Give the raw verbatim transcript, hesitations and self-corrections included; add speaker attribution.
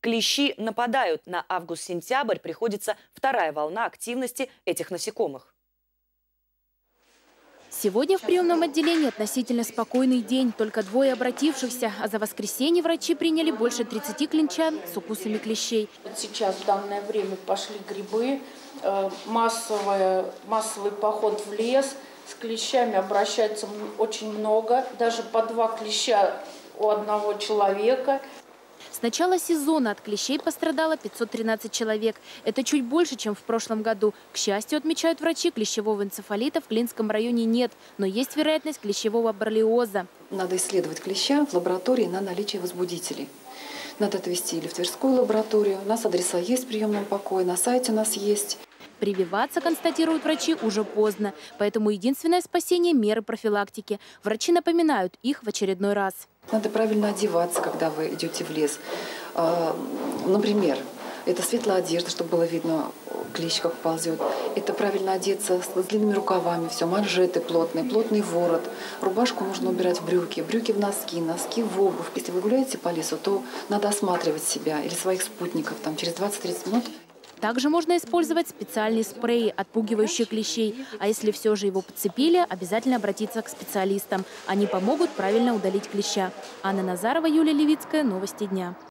Speaker 1: Клещи нападают. На август-сентябрь приходится вторая волна активности этих насекомых.
Speaker 2: Сегодня в приемном отделении относительно спокойный день. Только двое обратившихся. А за воскресенье врачи приняли больше тридцати клинчан с укусами клещей.
Speaker 3: Сейчас в данное время пошли грибы, э, массовый, массовый поход в лес. С клещами обращается очень много. Даже по два клеща у одного человека.
Speaker 2: С начала сезона от клещей пострадало пятьсот тринадцать человек. Это чуть больше, чем в прошлом году. К счастью, отмечают врачи, клещевого энцефалита в Клинском районе нет. Но есть вероятность клещевого боррелиоза.
Speaker 4: Надо исследовать клеща в лаборатории на наличие возбудителей. Надо отвезти или в Тверскую лабораторию. У нас адреса есть в приемном покое, на сайте у нас есть.
Speaker 2: Прививаться, констатируют врачи, уже поздно. Поэтому единственное спасение – меры профилактики. Врачи напоминают их в очередной раз.
Speaker 4: Надо правильно одеваться, когда вы идете в лес. Например, это светлая одежда, чтобы было видно, клещ как ползет. Это правильно одеться с длинными рукавами, все, манжеты плотные, плотный ворот. Рубашку нужно убирать в брюки, брюки в носки, носки в обувь. Если вы гуляете по лесу, то надо осматривать себя или своих спутников там, через двадцать-тридцать минут.
Speaker 2: Также можно использовать специальные спреи, отпугивающие клещей. А если все же его подцепили, обязательно обратиться к специалистам. Они помогут правильно удалить клеща. Анна Назарова, Юлия Левицкая. Новости дня.